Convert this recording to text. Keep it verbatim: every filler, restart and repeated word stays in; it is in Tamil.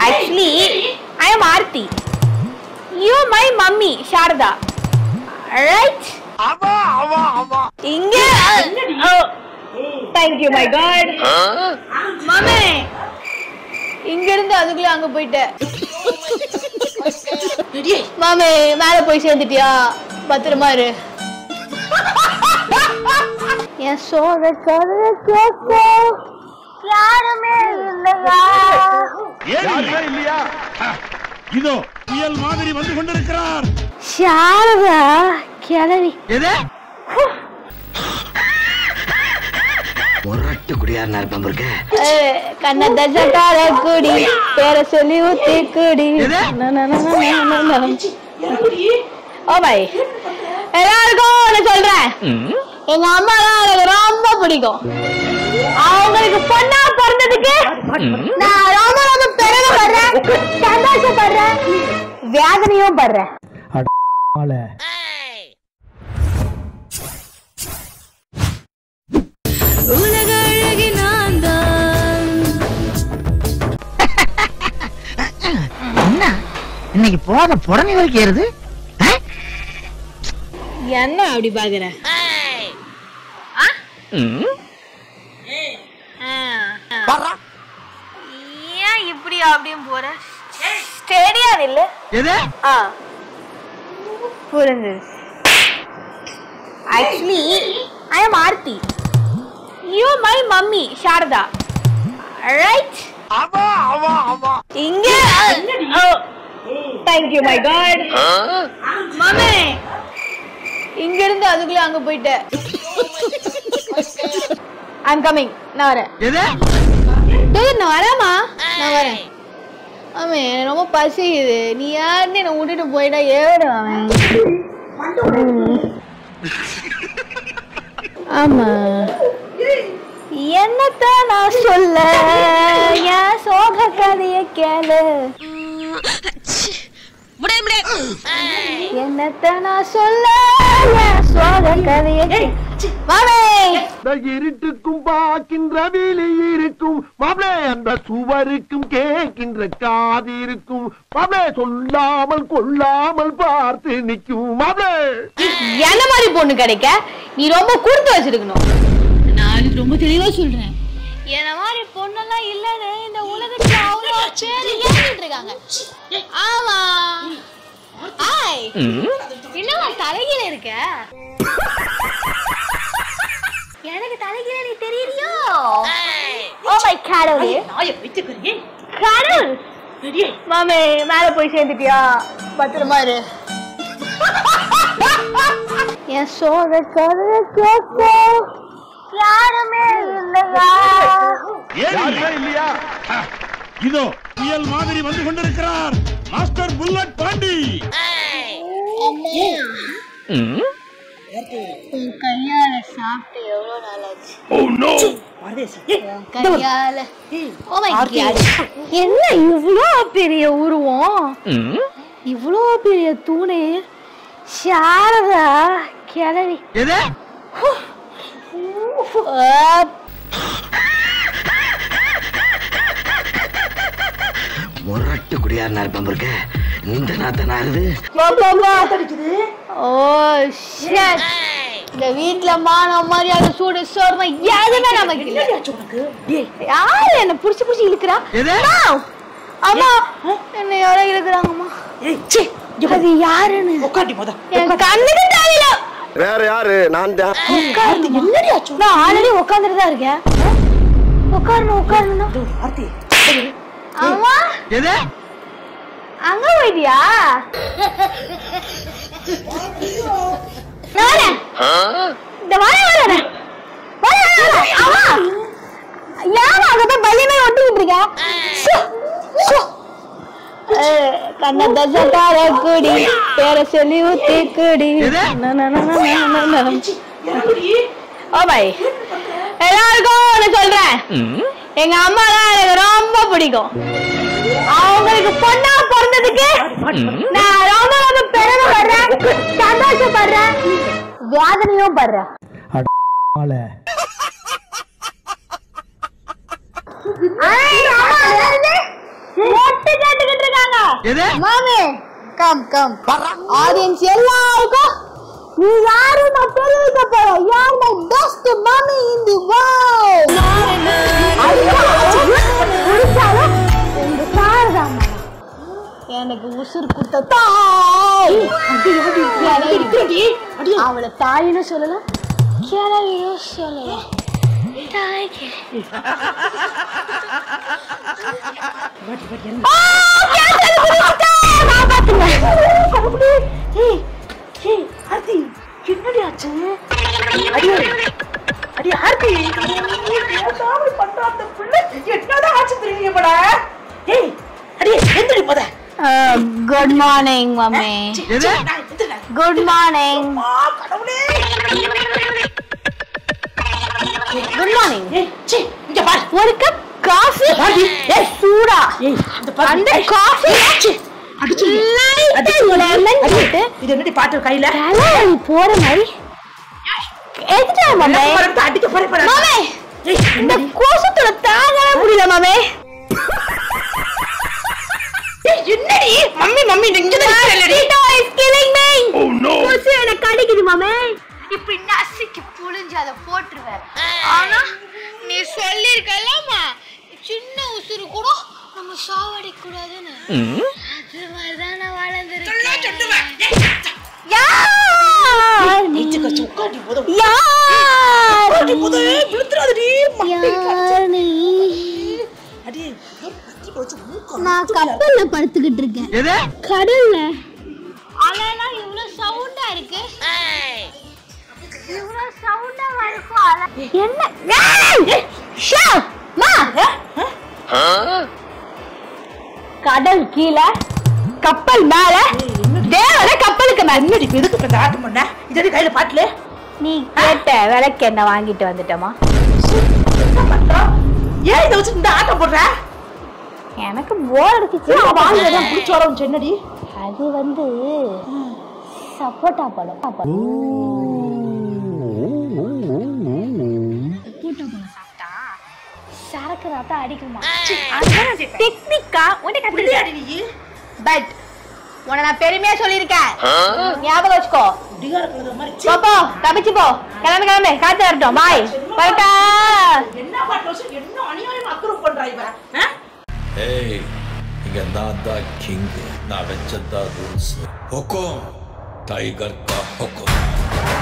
Actually, I am Aarti. You my mummy, Sharda. Right? Ava, ava, ava. Inge. Oh, thank you, my God. Mummy. இங்க இருந்து அதுக்குள்ள அங்க போயிட்ட. மாமே மேல போய் சேர்ந்துட்டியா? பத்திரமா இரு. என் சோக கதை கேட்க யாருமே இல்லையா? யாருமே இல்லையா? இதோ புயல் மாதிரி வந்து கொண்டிருக்கிறார். ஷாரதா கிளவி. எது? ஒரட்டு குடியார் நார்பம் இருக்க. கண்ண தஜகார குடி பேர சொல்லி ஊத்தி குடி. ஓ பாய் எல்லாருக்கும் நான் சொல்றேன், எங்க அம்மா தான் எனக்கு ரொம்ப பிடிக்கும். அவங்களுக்கு பொண்ணா பிறந்ததுக்கு நான் ரொம்ப ரொம்ப பெருமைப்படுறேன், சந்தோஷப்படுறேன், வேதனையும் படுறேன். உலக அழகி நான் தான். என்ன இன்னைக்கு போத புடனி வரைக்கும் ஏறுது? என்ன அப்படி பாக்குற? ஏன் இப்படி அப்படியும் போற? ஸ்டேடியா இல்ல எது? புரிஞ்சு. Actually, I am Aarti. You my mummy, Sharda. Right? Ava, ava, ava. Inge. Oh, thank you, my God. Mummy. இங்க இருந்து அதுக்குள்ள அங்க போயிட்ட. I'm coming. நான் வரேன். எது? டேய் நான் வரேமா? நான் வரேன். ஆமே ரொம்ப பசிக்குது. நீ யாருன்னு என்ன விட்டுட்டு போயிட்டா ஏடு அவன். ஆமா என்னத்த நான் சொல்ல, என் சோக கதைய கேளு. என்னத்த நான் சொல்ல, என் சோக கதைய கேளு. இருட்டுக்கும் பார்க்கின்ற வேலி இருக்கும் மாப்ளே, அந்த சுவருக்கும் கேட்கின்ற காது இருக்கும் மாப்ளே, சொல்லாமல் கொள்ளாமல் பார்த்து நிற்கும் மாப்ளே. என்ன மாதிரி பொண்ணு கிடைக்க நீ ரொம்ப கொடுத்து வச்சிருக்கணும். நான் அதுக்கு ரொம்ப தெளிவா சொல்றேன், என்ன மாதிரி பொண்ணெல்லாம் இல்லன்னு இந்த உலகத்துல அவ்வளோ பேர் ஏறிட்டு இருக்காங்க. ஆமா ஆய் என்னவா தலைகீழ இருக்க? எனக்கு தலைகீழ நீ தெரியறியோ? ஓ மை கடவுளே, நாயை வைத்துக்கறே கடவுள். மாமே மேல போய் சேர்ந்துட்டியா? பத்திரமா இரு. என் சோக கதை கேட்க யாருமே இல்லையா? யாருமே இல்லையா? இதோ புயல் மாதிரி வந்து கொண்டிருக்கிறார் மாஸ்டர் புல்லட் பாண்டி. உன் கையால சாப்பிட்டு எவ்வளவு நாள் ஆச்சு? Oh no! கையால. Oh my God. என்ன இவ்ளோ பெரிய உருவம், இவ்ளோ பெரிய தூணு? ஷாரதா கிளவி. எது? ஒரட்டு குடியார் நார்பம் இருக்க. இந்த நாத்தம் ஆகுது. ஓ ஷிட், இந்த வீட்ல மானம் மரியாதை சூடு சோர்மை எதுவுமே நமக்கு இல்ல. யாரு என்ன புடிச்சு புடிச்சு இழுக்கிறா? அம்மா என்ன யாரோ இழுக்கிறாங்கம்மா. அது யாருன்னு என் கண்ணுக்கு தெரியல. வேற யாரு? நான் தான். நான் ஆல்ரெடி உட்கார்ந்துட்டு தான் இருக்கேன். உட்காரணும் உட்காரணும். அம்மா எது? அங்க போயிட்டியா? இந்த வாழை வாழை அம்மா யாரும் அங்க போய் பள்ளியுமே ஒட்டிக்கிட்டு இருக்க? கண்ண தஜகார குடி பேர சொல்லி ஊத்தி குடி. ஓ பாய் எல்லாருக்கும் நான் சொல்றேன், எங்க அம்மா தான் எனக்கு ரொம்ப பிடிக்கும். அவங்களுக்கு பொண்ணா பிறந்ததுக்கு நான் ரொம்ப ரொம்ப பெருமைப்படுறேன், சந்தோஷப்படுறேன், வேதனையும் படுறேன். மொட்டுக்க மாமே கம் கம் ஆடியன்ஸ் எல்லாருக்கும் நீ யாரு நான் தெரிவிக்க போறேன் யார் மை பெஸ்ட் மாமி இன் தி வேர்ல்ட் குடிச்சாலும் உங்க சார் தான் எனக்கு உசுறு குத்த தாய் அவளை தாயின்னு சொல்லலாம் கிளவியோ சொல்லலாம் தாய்க்கு என்னடி ஆச்சு அடியே அடி ஆர்த்தி சாமி பண்றாத புள்ள என்னடா ஆச்சு தெரியுமாடா ஏய் அடி எந்திரி போடா good morning mummy good morning கடவுளே குட் மார்னிங் ஏய் சி இங்க பாரு ஒரு கப் காஃபி ஏய் சூடா ஏய் அந்த பாரு அந்த காஃபி அடிச்சு அடிச்சு லெமன் போட்டு இது என்னடி பாட்டு கையில நீ போற மாதிரி எதுடா மம்மே அடிக்க போறே பாரு மம்மே இந்த கோசத்துல தாங்கவே முடியல மம்மே ஏய் என்னடி மம்மி மம்மி இங்க தான் இல்லடி is killing me oh no கோசு எனக்கு கடிக்குது மம்மே இப்படி நசுக்கி புளிஞ்சு அத போட்டுருவேன் ஆனா நீ சொல்லிருக்கலமா சின்ன உசுறு கூட நம்ம சாவடி கூடாதுன்னு அது மாதிரிதான் நான் வளர்ந்துருக்கேன் சொல்லுவேன் யார் நீ நீச்சுக்க சுக்காடி போடு யார் சுக்காடி போடு விழுத்துறாதடி யார் நீ அடி பத்தி போச்சு மூக்க நான் கப்பல்ல படுத்துக்கிட்டு இருக்கேன் கடல்ல அலைனா இவ்ளோ சவுண்டா இருக்கு இவ்ளோ சவுண்டா வருது அலை என்ன ஷா மா கடல் கீழே கப்பல் மேல தேவர கப்பலுக்கு மேல என்னடி எதுக்கு இந்த ஆட்டம் பண்ண இதடி கையில பாட்டுல நீ கேட்ட விளக்கு என்ன வாங்கிட்டு வந்துட்டமா ஏன் இத வச்சு இந்த ஆட்டம் போடுற எனக்கு போர் அடிச்சிச்சு வாங்கதான் புடிச்சு வரோம் சென்னடி அது வந்து சப்போட்டா பழம் சப்போட்டா பழம் சாப்பிட்டா சரக்கு ராத்தா அடிக்குமா டெக்னிக்கா உனக்கு புள்ளியாடி நீ பட் உன்னை நான் பெருமையா சொல்லியிருக்கேன் ஞாபகம் வச்சுக்கோ டிகார கலந்த மாதிரி போ போ தப்பிச்சு போ கிளம்பு கிளம்பு காத்து வரட்டும் பாய் வரட்டா என்ன பாட்டு வச்சு என்ன அநியாயம் அக்ரூவ் பண்றா இவ ஏய் இங்க நான் தான் கிங் நான் வச்சதா ரூல்ஸ் ஹுக்கும் டைகர் கா ஹுக்கும்